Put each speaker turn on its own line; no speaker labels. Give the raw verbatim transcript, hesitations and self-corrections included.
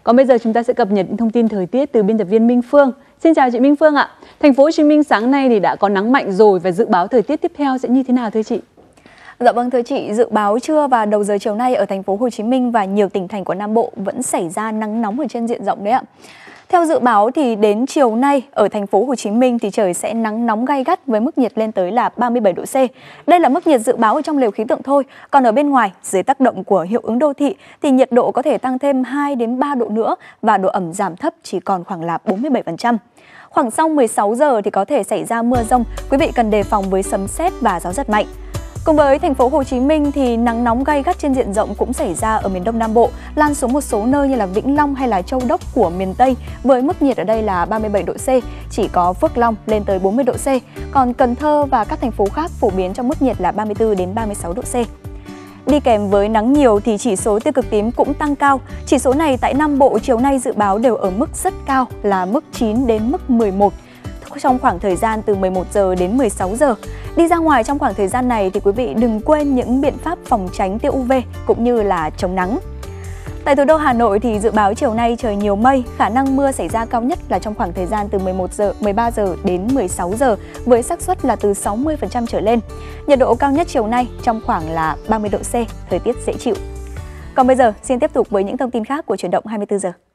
Còn bây giờ chúng ta sẽ cập nhật những thông tin thời tiết từ biên tập viên Minh Phương. Xin chào chị Minh Phương ạ. Thành phố Hồ Chí Minh sáng nay thì đã có nắng mạnh rồi và dự báo thời tiết tiếp theo sẽ như thế nào thưa chị?
Dạ vâng thưa chị, dự báo trưa và đầu giờ chiều nay ở thành phố Hồ Chí Minh và nhiều tỉnh thành của Nam Bộ vẫn xảy ra nắng nóng ở trên diện rộng đấy ạ. Theo dự báo thì đến chiều nay ở thành phố Hồ Chí Minh thì trời sẽ nắng nóng gay gắt với mức nhiệt lên tới là ba mươi bảy độ C. Đây là mức nhiệt dự báo ở trong lều khí tượng thôi. Còn ở bên ngoài, dưới tác động của hiệu ứng đô thị thì nhiệt độ có thể tăng thêm hai đến ba độ nữa và độ ẩm giảm thấp chỉ còn khoảng là bốn mươi bảy phần trăm. Khoảng sau mười sáu giờ thì có thể xảy ra mưa rông, quý vị cần đề phòng với sấm sét và gió giật mạnh. Cùng với thành phố Hồ Chí Minh thì nắng nóng gay gắt trên diện rộng cũng xảy ra ở miền Đông Nam Bộ, lan xuống một số nơi như là Vĩnh Long hay là Châu Đốc của miền Tây với mức nhiệt ở đây là ba mươi bảy độ C, chỉ có Phước Long lên tới bốn mươi độ C, còn Cần Thơ và các thành phố khác phổ biến trong mức nhiệt là ba mươi tư đến ba mươi sáu độ C. Đi kèm với nắng nhiều thì chỉ số tia cực tím cũng tăng cao. Chỉ số này tại Nam Bộ chiều nay dự báo đều ở mức rất cao là mức chín đến mức mười một trong khoảng thời gian từ mười một giờ đến mười sáu giờ. Đi ra ngoài trong khoảng thời gian này thì quý vị đừng quên những biện pháp phòng tránh tia u vê cũng như là chống nắng. Tại thủ đô Hà Nội thì dự báo chiều nay trời nhiều mây, khả năng mưa xảy ra cao nhất là trong khoảng thời gian từ mười một giờ, mười ba giờ đến mười sáu giờ với xác suất là từ sáu mươi phần trăm trở lên. Nhiệt độ cao nhất chiều nay trong khoảng là ba mươi độ C, thời tiết dễ chịu. Còn bây giờ xin tiếp tục với những thông tin khác của Chuyển động hai mươi tư giờ.